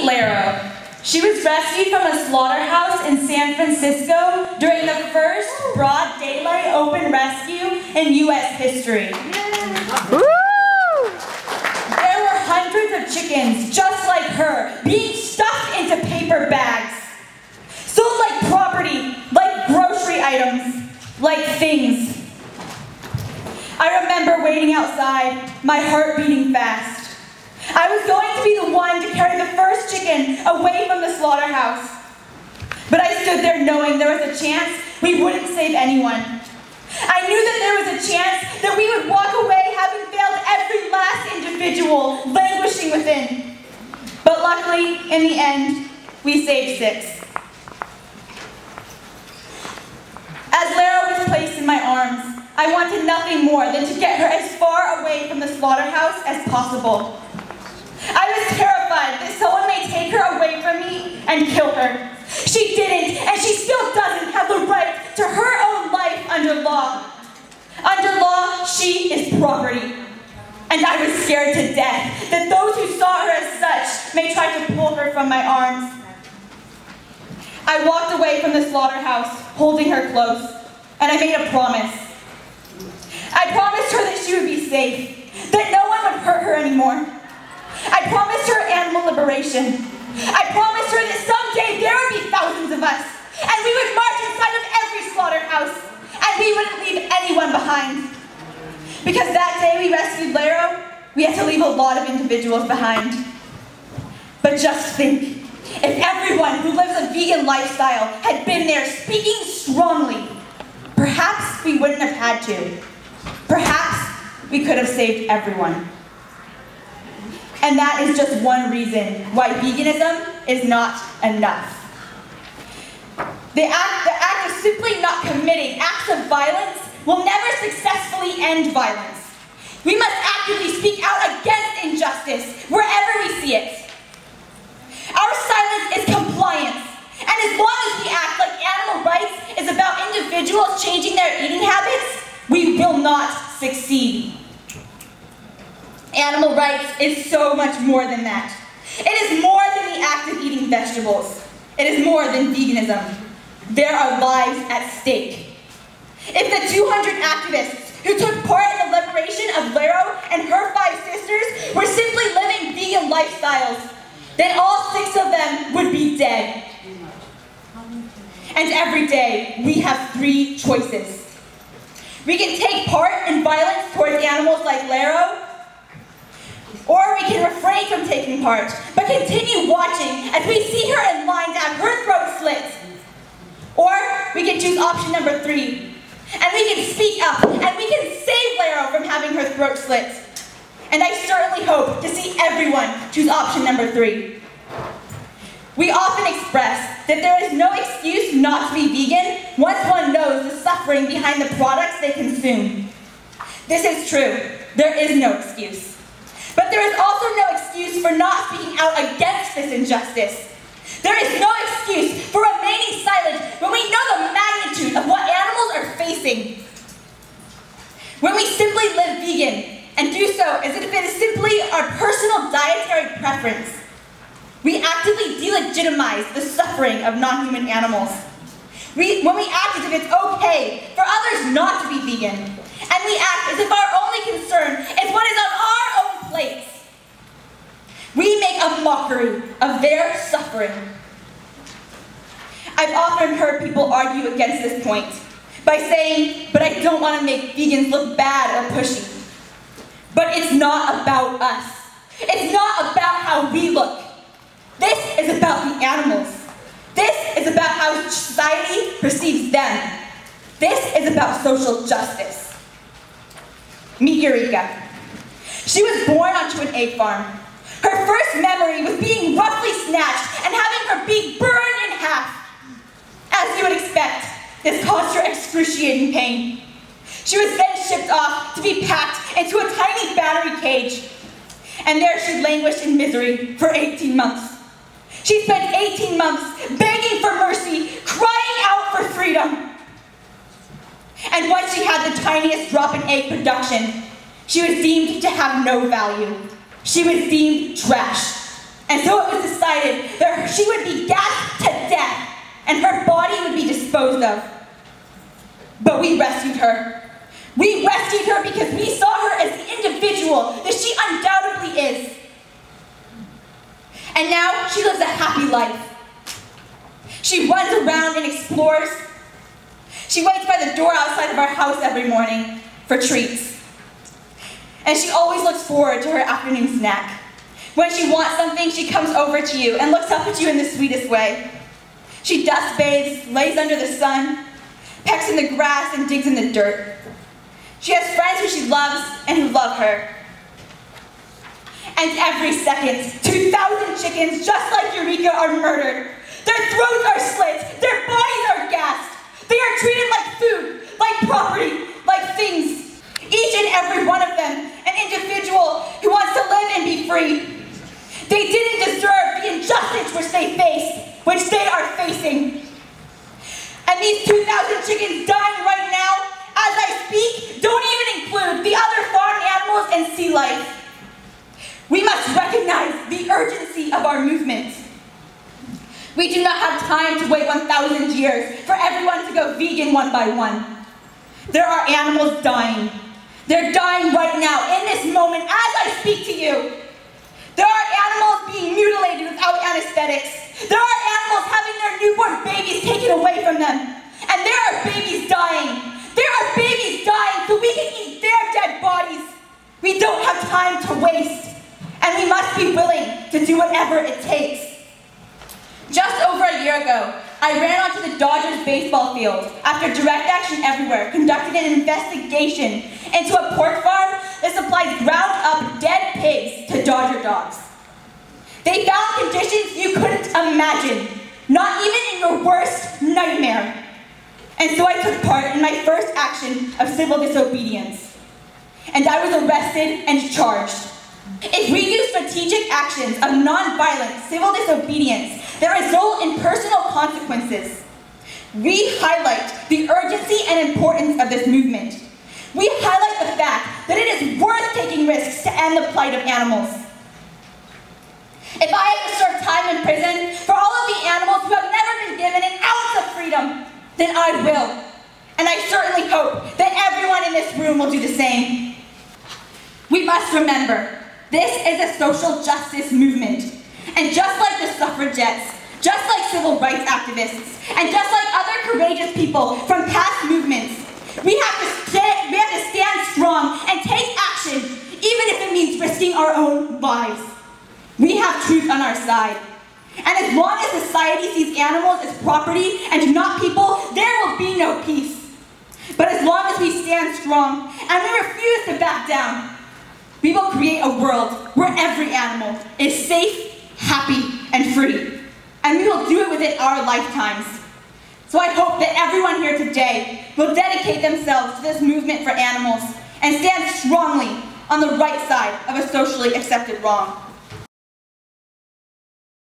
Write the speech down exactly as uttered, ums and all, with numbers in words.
Laro. She was rescued from a slaughterhouse in San Francisco during the first broad daylight open rescue in U S history. There were hundreds of chickens just like her being stuffed into paper bags, sold like property, like grocery items, like things. I remember waiting outside, my heart beating fast. I was going to be the one to carry the first chicken away from the slaughterhouse. But I stood there knowing there was a chance we wouldn't save anyone. I knew that there was a chance that we would walk away having failed every last individual languishing within. But luckily, in the end, we saved six. As Laro was placed in my arms, I wanted nothing more than to get her as far away from the slaughterhouse as possible. I was terrified that someone may take her away from me and kill her. She didn't, and she still doesn't have the right to her own life under law. Under law, she is property. And I was scared to death that those who saw her as such may try to pull her from my arms. I walked away from the slaughterhouse, holding her close, and I made a promise. I promised her that she would be safe, that no one would hurt her anymore. I promised her animal liberation. I promised her that someday there would be thousands of us, and we would march inside of every slaughterhouse, and we wouldn't leave anyone behind. Because that day we rescued Laro, we had to leave a lot of individuals behind. But just think, if everyone who lives a vegan lifestyle had been there speaking strongly, perhaps we wouldn't have had to. Perhaps we could have saved everyone. And that is just one reason why veganism is not enough. The act, the act of simply not committing acts of violence will never successfully end violence. We must actively speak out against injustice wherever we see it. Our silence is compliance, and as long as we act like animal rights is about individuals changing their eating habits, we will not succeed. Animal rights is so much more than that. It is more than the act of eating vegetables. It is more than veganism. There are lives at stake. If the two hundred activists who took part in the liberation of Laro and her five sisters were simply living vegan lifestyles, then all six of them would be dead. And every day, we have three choices. We can take part in violence towards animals like Laro, or we can refrain from taking part, but continue watching as we see her in line to have her throat slit. Or we can choose option number three, and we can speak up, and we can save Laro from having her throat slit. And I certainly hope to see everyone choose option number three. We often express that there is no excuse not to be vegan once one knows the suffering behind the products they consume. This is true. There is no excuse. But there is also no excuse for not speaking out against this injustice. There is no excuse for remaining silent when we know the magnitude of what animals are facing. When we simply live vegan and do so as if it is simply our personal dietary preference, we actively delegitimize the suffering of non-human animals. We, when we act as if it's okay for others not to be vegan, and we act as if our only concern is what is on our own plates, we make a mockery of their suffering. I've often heard people argue against this point by saying, but I don't want to make vegans look bad or pushy. But it's not about us. It's not about how we look. This is about the animals. This is about how society perceives them. This is about social justice. Meet Eureka. She was born onto an egg farm. Her first memory was being roughly snatched and having her beak burned in half. As you would expect, this caused her excruciating pain. She was then shipped off to be packed into a tiny battery cage. And there she languished in misery for eighteen months. She spent eighteen months begging for mercy, crying out for freedom. And once she had the tiniest drop in egg production, she was deemed to have no value. She was deemed trash. And so it was decided that she would be gassed to death and her body would be disposed of. But we rescued her. We rescued her because we saw her as the individual that she undoubtedly is. And now she lives a happy life. She runs around and explores. She waits by the door outside of our house every morning for treats. And she always looks forward to her afternoon snack. When she wants something, she comes over to you and looks up at you in the sweetest way. She dust bathes, lays under the sun, pecks in the grass, and digs in the dirt. She has friends who she loves and who love her. And every second, two thousand chickens just like Eureka are murdered. Their throats are slit, their bodies are gassed. They are treated like food, like property, like things. Each and every one of them, an individual who wants to live and be free. They didn't deserve the injustice which they faced, which they are facing. And these two thousand chickens dying right now, as I speak, don't even include the other farm animals and sea life. We must recognize the urgency of our movement. We do not have time to wait one thousand years for everyone to go vegan one by one. There are animals dying. They're dying right now, in this moment, as I speak to you. There are animals being mutilated without anesthetics. There are animals having their newborn babies taken away from them. And there are babies dying. There are babies dying so we can eat their dead bodies. We don't have time to waste. And we must be willing to do whatever it takes. Just over a year ago, I ran onto the Dodgers baseball field after Direct Action Everywhere conducted an investigation into a pork farm that supplies ground-up dead pigs to Dodger dogs. They found conditions you couldn't imagine, not even in your worst nightmare. And so I took part in my first action of civil disobedience. And I was arrested and charged. If we use strategic actions of nonviolent civil disobedience that result in personal consequences, we highlight the urgency and importance of this movement. We highlight the fact that it is worth taking risks to end the plight of animals. If I have to serve time in prison for all of the animals who have never been given an ounce of freedom, then I will. And I certainly hope that everyone in this room will do the same. We must remember, this is a social justice movement. And just like the suffragettes, just like civil rights activists, and just like other courageous people from past movements, we have to stand, we have to stand strong and take action, even if it means risking our own lives. We have truth on our side. And as long as society sees animals as property and not people, there will be no peace. But as long as we stand strong and we refuse to back down, we will create a world where every animal is safe, happy, and free. And we will do it within our lifetimes. So I hope that everyone here today will dedicate themselves to this movement for animals and stand strongly on the right side of a socially accepted wrong.